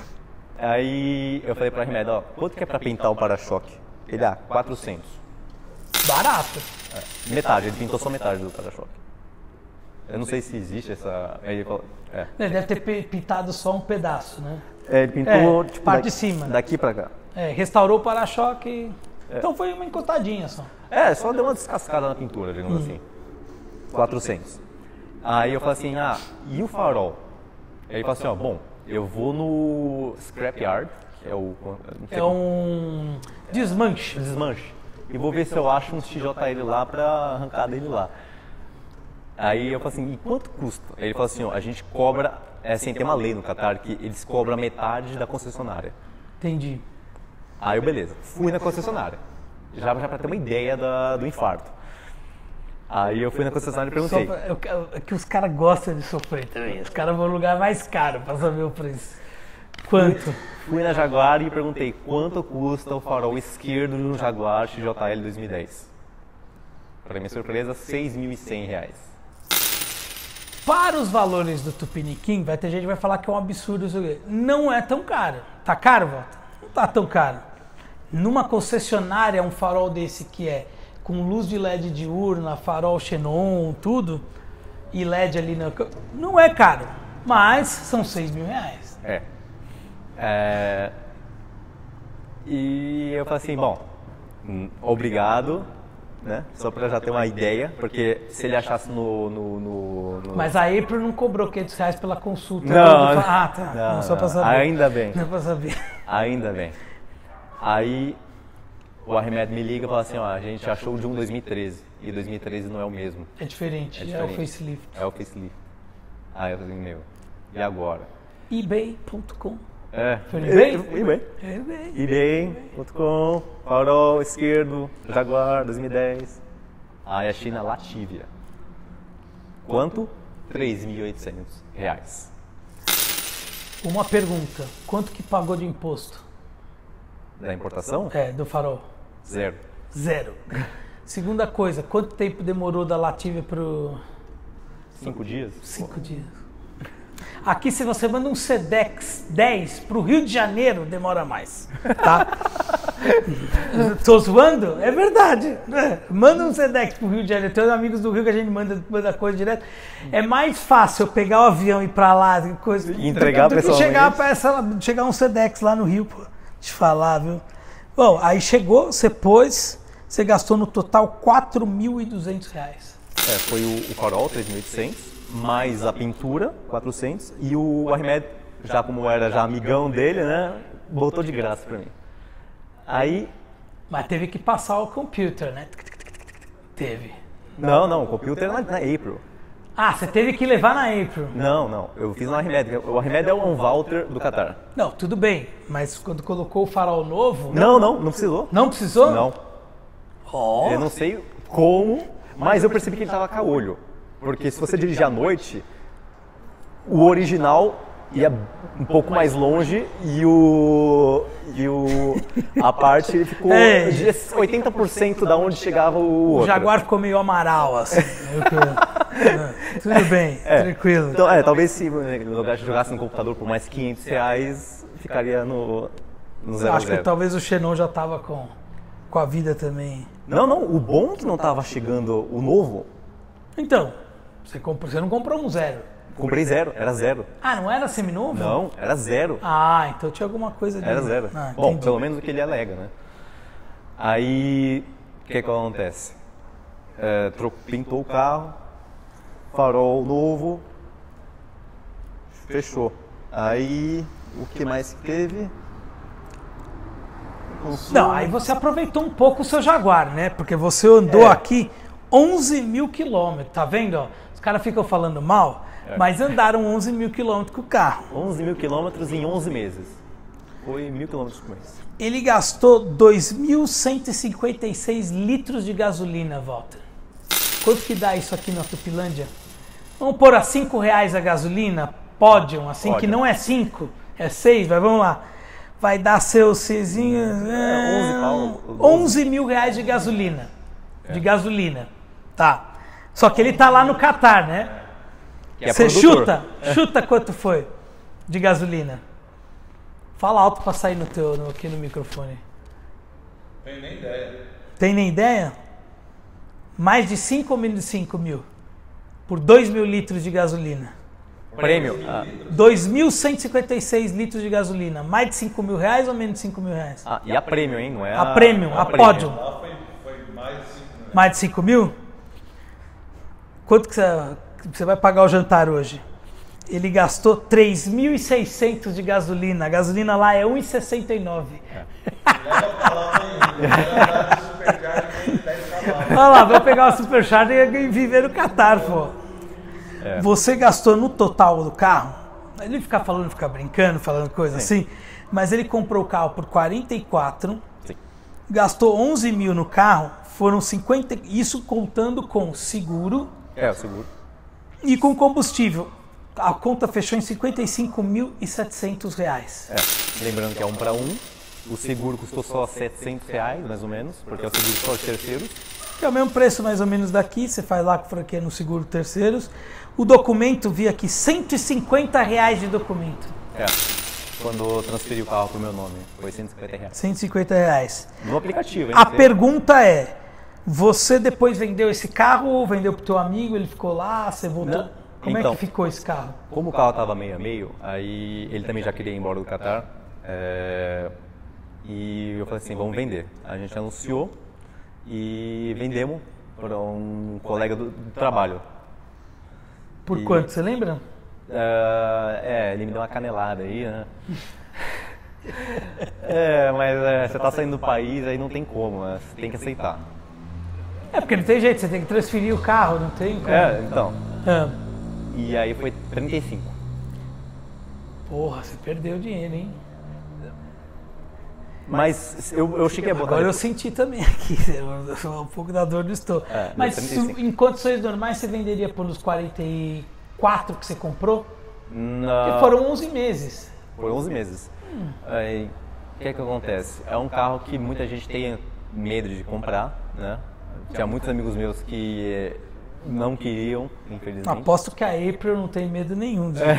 Aí eu falei para o Ahmed, ó, quanto que é para pintar o para-choque? Ele, ah, quatrocentos. Barato. Metade, ele pintou só metade do para-choque. Eu não sei se existe essa... Aí ele falou, é. Ele deve ter pe- pintado só um pedaço, né? É, ele pintou É, tipo, parte daqui, de cima. daqui pra cá. É, restaurou o para-choque. Então foi uma encostadinha só. É, só deu uma descascada na pintura, digamos assim. quatrocentos. Aí eu falei assim, ah, e o farol? Aí ele falou assim, ó, bom, eu vou no scrapyard, que é o... não sei É como- um desmanche. desmanche. E vou ver se eu acho um X J L lá pra arrancar dele lá. Aí eu falei assim, e quanto custa? Aí ele falou assim, ó, a gente cobra, é assim, tem uma lei no Catar que eles cobram metade da concessionária. Entendi. Aí eu, beleza, fui na concessionária, já, já pra ter uma ideia da, do infarto. Aí eu fui na concessionária e Só perguntei. pra- eu quero- é que os caras gostam de sofrer também. Os caras vão no lugar mais caro pra saber o preço. Quanto? Fui na Jaguar e perguntei quanto custa o farol esquerdo de um Jaguar X J L dois mil e dez. Para minha surpresa, seis mil e cem reais. para os valores do Tupiniquim, vai ter gente que vai falar que é um absurdo isso aqui. Não é tão caro. Tá caro, Walter? Não tá tão caro. Numa concessionária, um farol desse que é com luz de L E D diurna, farol xenon, tudo, e L E D ali, na... não é caro, mas são seis mil reais. É. é. E eu falei assim, bom, obrigado, né? Só para já ter uma ideia, porque se ele achasse no... no, no, no... Mas a April não cobrou quinhentos reais pela consulta. Não, do... Ah, tá. Não, não, só para não. saber. Ainda bem. Não para saber. Ainda bem. Aí o Arremed me liga e fala assim, ó, a gente achou de um dois mil e treze, e dois mil e treze não é o mesmo. É diferente, é, diferente. é o facelift. É o facelift. Aí eu falei, meu, e agora? ebay ponto com. É, Foi no eBay? eBay. eBay. ebay ponto com, farol esquerdo, Jaguar dois mil e dez. Aí a China Lativia. Quanto? três mil e oitocentos reais. Uma pergunta, quanto que pagou de imposto? Da importação? É, do farol. Zero. Zero. Segunda coisa, quanto tempo demorou da Lativia pro... Cinco dias? Cinco dias. Aqui, se você manda um Sedex dez pro Rio de Janeiro, demora mais, tá? Tô zoando? É verdade. É. Manda um Sedex pro Rio de Janeiro. Tem uns amigos do Rio que a gente manda, manda coisa direto. É mais fácil eu pegar o avião e ir pra lá coisa, e entregar do que pessoalmente. chegar, pra essa, chegar um Sedex lá no Rio, pô. Te falar, viu? Bom, aí chegou, você pôs, você gastou no total quatro mil e duzentos reais. É, foi o, o farol, três mil e oitocentos, mais a pintura, quatrocentos, e o Arremed, já como era já amigão dele, né, botou de graça pra mim. Aí... Mas teve que passar o computer, né? Teve. Não, não, o computer era na, na April. Ah, você teve que levar na April. Não, não, eu fiz no Arremed. O Arremed é um Walter do Qatar. Não, tudo bem, mas quando colocou o farol novo... Não, não, não precisou. Não precisou? Não. Oh. Eu não sei como, mas eu percebi que ele tava caolho. Porque se você dirigir à noite, o original ia um pouco mais longe e o... E o a parte ficou é. oitenta por cento da onde chegava o outro. O Jaguar ficou meio amaral, assim. Tudo bem, é. Tranquilo. Então, é, talvez se no lugar de jogasse no computador por mais quinhentos reais, ficaria no, no zero a Acho zero. que talvez o Xenon já tava com, com a vida também. Não, não, o bom é que não tava chegando o novo. Então, você, comprou, você não comprou um zero. Comprei zero, era zero. Ah, não era seminovo? Não, era zero. Ah, então tinha alguma coisa de... Era zero. Ah, bom, entendi. pelo menos o que ele alega, né? Aí, o que que acontece? É, tro- pintou o carro, farol novo, fechou. Aí, o que mais que teve? Consumo. Não, aí você aproveitou um pouco o seu Jaguar, né? Porque você andou É. aqui onze mil quilômetros, tá vendo? Ó? Os caras ficam falando mal, É. mas andaram onze mil quilômetros com o carro. onze mil quilômetros em onze meses. Foi mil quilômetros por mês. Ele gastou dois mil cento e cinquenta e seis litros de gasolina, Walter. Quanto que dá isso aqui na Tupilândia? Vamos pôr a cinco reais a gasolina? Pódium, assim Pódium. que não é cinco, é seis, mas vamos lá. Vai dar seus Czinho, É, onze pau, onze mil reais de gasolina. De gasolina. Tá. Só que ele tá lá no Catar, né? Que é Você produtor. chuta, chuta quanto foi de gasolina. Fala alto pra sair no teu, no, aqui no microfone. Tem nem ideia. Tem nem ideia? Mais de cinco ou menos de cinco mil? Por dois mil litros de gasolina. Prêmio. Ah, dois mil cento e cinquenta e seis litros de gasolina. Mais de cinco mil reais ou menos de cinco mil reais? ah, e a prêmio, hein? Não é A Premium, a Premium. Pódium. Lá foi, foi mais de cinco mil. Mais de cinco mil? Quanto que você, que você vai pagar o jantar hoje? Ele gastou três mil e seiscentos de gasolina. A gasolina lá é um real e sessenta e nove. Leva pra lá tem leva de supercharger tem dez cavalos. Olha lá, vou pegar o Supercharger e viver no Catar, pô. É. Você gastou no total do carro, ele fica falando, fica brincando, falando coisa assim, mas ele comprou o carro por quarenta e quatro, Sim. gastou onze mil no carro, foram cinquenta, isso contando com seguro É, o seguro. e com combustível. A conta fechou em cinquenta e cinco mil e setecentos reais. É. Lembrando que é um para um. O seguro custou só setecentos reais, mais ou menos, porque é o seguro só de terceiros. Que é o mesmo preço mais ou menos daqui, você faz lá com franquia no Seguro Terceiros. O documento, vi aqui, cento e cinquenta reais de documento. É, quando eu transferi o carro pro meu nome, foi cento e cinquenta reais. cento e cinquenta reais. No aplicativo, hein? A Você- pergunta é, você depois vendeu esse carro ou vendeu pro teu amigo, ele ficou lá, você voltou? Não. Como Então, é que ficou esse carro? Como o carro tava meio a meio, aí ele também já queria ir embora do Catar. é, E eu falei assim, vamos vender. A gente anunciou e vendemos para um colega do, do trabalho. Por E- quanto, você lembra? É, é, ele me deu uma canelada aí, né? É, mas é, você tá saindo do país, aí não tem como, né? Você tem que aceitar. É porque não tem jeito, você tem que transferir o carro, não tem como. É, então. Ah, E aí foi trinta e cinco. porra, você perdeu dinheiro, hein? Mas eu, eu cheguei a botar... Agora eu senti também aqui, um pouco da dor do estômago. É, Mas deu se- trinta e cinco. em condições normais você venderia por uns quarenta e quatro que você comprou? Na... Porque foram onze meses. Por onze meses. Aí, o que é que acontece? É um carro que muita gente tem medo de comprar, né? Tinha muitos amigos meus que eh, não queriam, infelizmente. Aposto que a April não tem medo nenhum disso.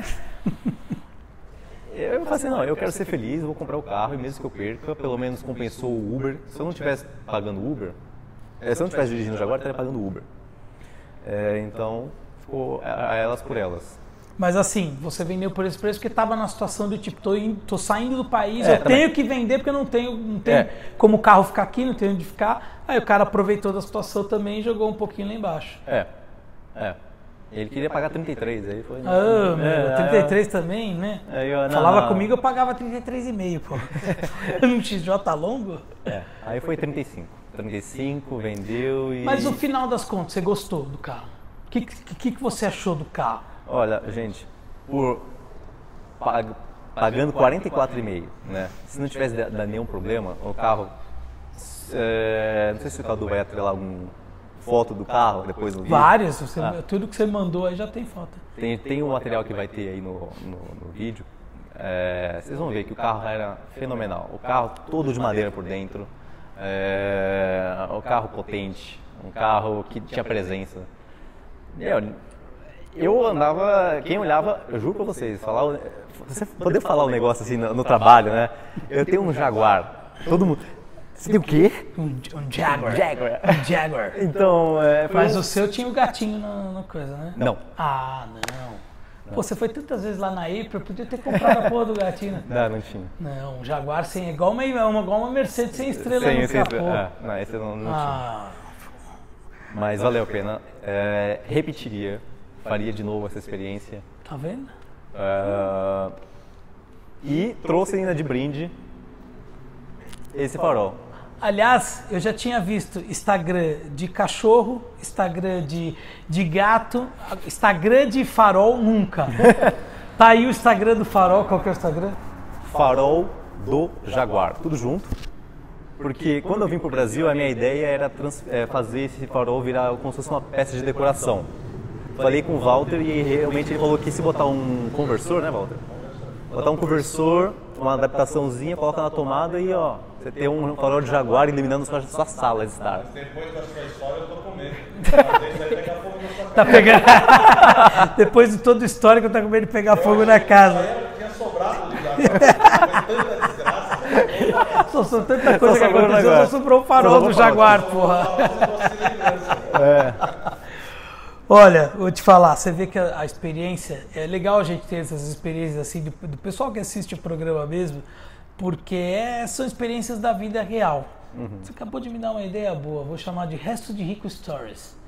Eu falei assim, não, eu quero ser feliz, eu vou comprar o carro e mesmo que eu perca, pelo menos compensou o Uber. Se eu não estivesse pagando Uber, eh, se eu não estivesse dirigindo o Jaguar, eu estaria pagando Uber. Eh, então, ficou a, a elas por elas. Mas assim, você vendeu por esse preço porque estava na situação do tipo, tô, indo, tô saindo do país, É, eu também. tenho que vender porque eu não tenho, não tenho É. como o carro ficar aqui, não tenho onde ficar. Aí o cara aproveitou da situação também e jogou um pouquinho lá embaixo. É, é. Ele queria pagar trinta e três, aí foi... Ah, meu, É, trinta e três também, né? Aí eu, não, Falava não. comigo, eu pagava trinta e três vírgula cinco, pô. Num X J longo. É, aí foi trinta e cinco. trinta e cinco, vendeu e... Mas no final das contas, você gostou do carro? O que, que, que você achou do carro? Olha, gente, por pag- pagando quarenta e quatro vírgula cinco, né? Se não tivesse da- dado nenhum problema, o carro... é, não sei se o Cadu vai atrelar alguma foto do carro depois no vídeo. Vários, você- Ah. tudo que você mandou aí já tem foto. Tem, tem um material que vai ter aí no, no, no vídeo. É, vocês vão ver que o carro era fenomenal. O carro todo de madeira por dentro. É, o carro potente. Um carro que tinha presença. Meu, eu andava, quem olhava, eu juro pra vocês, falar, o- você poder falar um negócio assim no, no trabalho, né? Eu tenho um Jaguar. Todo mundo. Você tem o quê? Um, um Jaguar. Jaguar. Um Jaguar. Então, é, foi Mas um- o seu tinha o gatinho na, na coisa, né? Não. Ah, não. Pô, você foi tantas vezes lá na April, podia ter comprado a porra do gatinho. Não, não tinha. Não, um Jaguar sem, igual uma, uma, igual uma Mercedes sem estrela Sem no esse, capô. é, não, esse não, não tinha. Ah, Mas valeu a pena. É, repetiria, faria de novo essa experiência. tá vendo? É, e trouxe ainda de brinde esse farol. Aliás, eu já tinha visto Instagram de cachorro, Instagram de, de gato, Instagram de farol nunca. Tá aí o Instagram do farol, qual que é o Instagram? Farol do Jaguar, tudo junto. Porque quando eu vim para o Brasil, a minha ideia era trans- é, fazer esse farol virar como se fosse uma peça de decoração. Falei com o Walter e realmente ele falou que se botar um conversor, né, Walter? Botar um conversor, uma adaptaçãozinha, coloca na tomada e ó, você tem um farol de Jaguar iluminando sua, sua sala de estar. Depois da sua história eu tô com medo. Às vezes vai pegar fogo na sua casa. Tá pegando. Depois de todo o histórico, tá com medo de pegar fogo na casa. Eu tinha sobrado ali já. Foi tanta desgraça. Só sou tanta coisa Só que sobrou o aconteceu, Jaguar. só sobrou o Só farol sobrou do o farol. Jaguar, porra. Você lembrança. Olha, vou te falar, você vê que a, a experiência, é legal a gente ter essas experiências assim, do, do pessoal que assiste o programa mesmo, porque é- são experiências da vida real. Você acabou de me dar uma ideia boa, vou chamar de Resto de Rico Stories.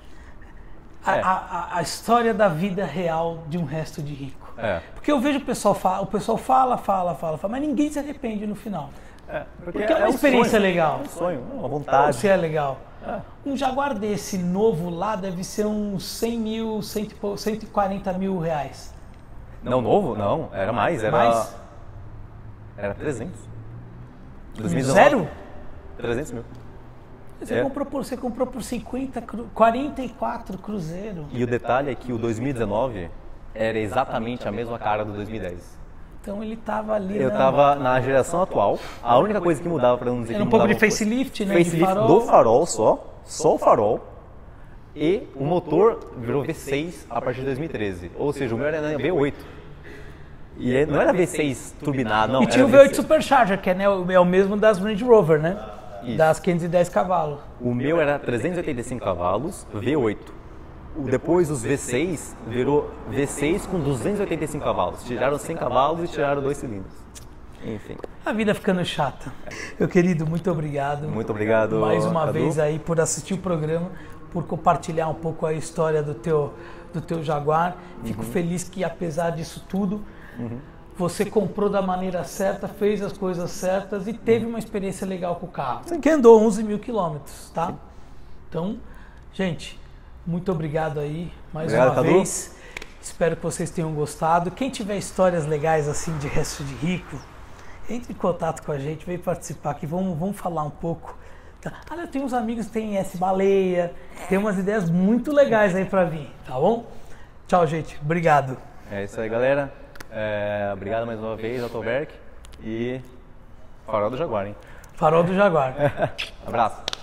A, É. a- a- a história da vida real de um resto de rico. É. Porque eu vejo o pessoal fala, o pessoal fala, fala, fala, fala, mas ninguém se arrepende no final. É, Porque é uma um experiência sonho, legal. É um sonho, uma Ou vontade. se é legal. Um Jaguar desse novo lá deve ser uns cem mil, cento e pou- cento e quarenta mil reais. Não, novo? Não, era mais. Era, Mais? Era trezentos. Zero? trezentos mil. Você, É. comprou por, você comprou por cinquenta, cru- quarenta e quatro cruzeiro. E o detalhe é que o dois mil e dezenove era exatamente a mesma cara do dois mil e dez. Então ele tava ali. Eu na- tava na geração atual, a única coisa que mudava para não dizer Era que um pouco de mudava facelift, né? de facelift farol. do farol só, só o farol, e o motor virou V seis a partir de dois mil e treze. Ou seja, o meu era V oito. E não era V seis turbinado, não. E tinha o V oito Supercharger, que é, né, é o mesmo das Range Rover, né? Isso. Das quinhentos e dez cavalos. O meu era trezentos e oitenta e cinco cavalos, V oito. Depois os V seis virou V seis com duzentos e oitenta e cinco cavalos. Tiraram cem cavalos e tiraram dois cilindros. Enfim. A vida ficando chata. Meu querido, muito obrigado. Muito obrigado, mais uma Cadu. vez aí por assistir o programa, por compartilhar um pouco a história do teu, do teu Jaguar. Fico uhum. feliz que, apesar disso tudo, uhum. você comprou da maneira certa, fez as coisas certas e teve uma experiência legal com o carro. Sim. Que andou onze mil quilômetros, tá? Sim. Então, gente, muito obrigado aí mais obrigado, uma Cadu. vez. Espero que vocês tenham gostado. Quem tiver histórias legais assim de Resto de Rico, entre em contato com a gente, vem participar aqui, vamos, vamos falar um pouco. Ah, eu tenho uns amigos que têm S-Baleia, tem umas ideias muito legais aí pra vir, tá bom? Tchau, gente. Obrigado. É isso aí, galera. É, obrigado mais uma vez, Autoverk. E farol do Jaguar, hein? Farol do Jaguar. Abraço.